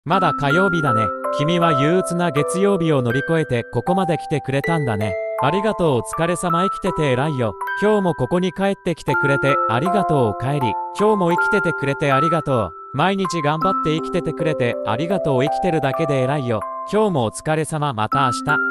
まだ火曜日だね。君は憂鬱な月曜日を乗り越えてここまで来てくれたんだね。ありがとう。お疲れ様。生きてて偉いよ。今日もここに帰ってきてくれてありがとう。お帰り。今日も生きててくれてありがとう。毎日頑張って生きててくれてありがとう。生きてるだけで偉いよ。今日もお疲れ様。また明日。